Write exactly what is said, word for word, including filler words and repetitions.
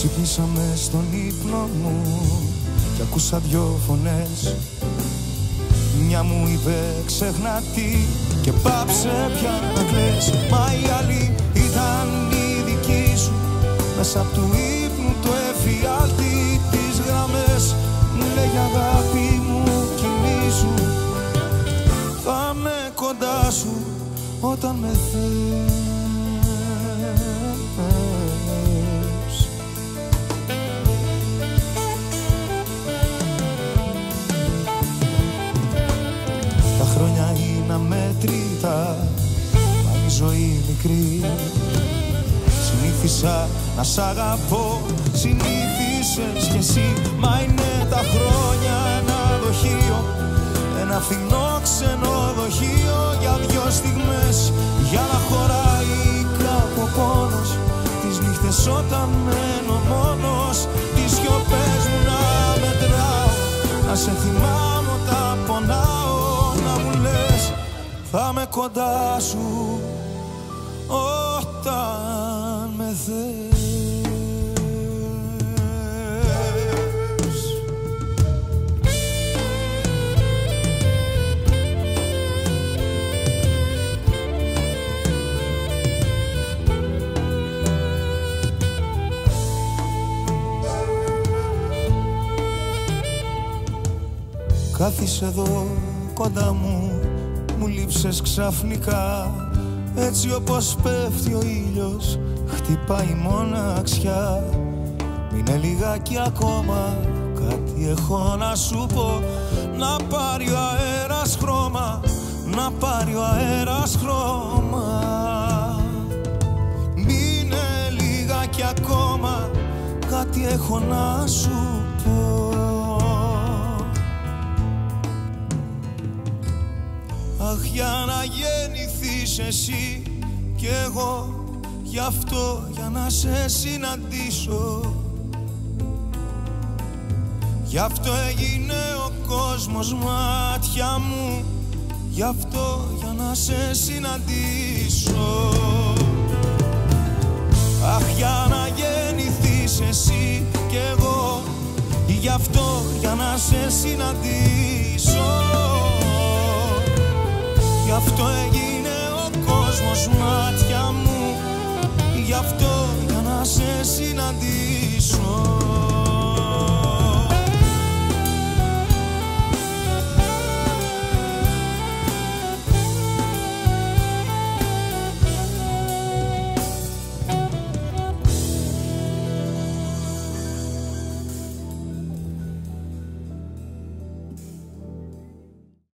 Ξύπνησα μες στον ύπνο μου κι ακούσα δυο φωνές. Μια μου είπε ξεχνάτη και πάψε πια να κλαις. Μα η άλλη ήταν η δική σου. Μέσα απ' του ύπνου το εφιάλτη τις γραμμές. Μου λέει αγάπη μου κοιμήσου, θα με κοντά σου όταν με θες. Τα χρόνια είναι αμέτρητα, μα η ζωή μικρή. Συνήθισα να σ' αγαπώ, συνήθισες κι εσύ. Μα είναι τα χρόνια ένα δοχείο, ένα φθηνό ξενοδοχείο για δυο στιγμές, για να χωράει κάπου ο πόνος. Τις νύχτες όταν μένω μόνος, τις σιωπές μου να μετράω, να σε θυμάμαι όταν πονάω, να μου λες θα με κοντά σου όταν με θες. Κάθισε εδώ κοντά μου, μου λείψες ξαφνικά. Έτσι όπως πέφτει ο ήλιος, χτυπάει η μοναξιά. Μείνε λιγάκι ακόμα, κάτι έχω να σου πω. Να πάρει ο αέρας χρώμα, να πάρει ο αέρας χρώμα. Μείνε λιγάκι ακόμα, κάτι έχω να σου πω. Αχ, για να γεννηθείς εσύ κι εγώ, γι' αυτό για να σε συναντήσω. Γι' αυτό έγινε ο κόσμος μάτια μου, γι' αυτό για να σε συναντήσω. Αχ, για να γεννηθείς εσύ κι εγώ, γι' αυτό για να σε συναντήσω. Γι' αυτό έγινε ο κόσμος μάτια μου, γι' αυτό για να σε συναντήσω.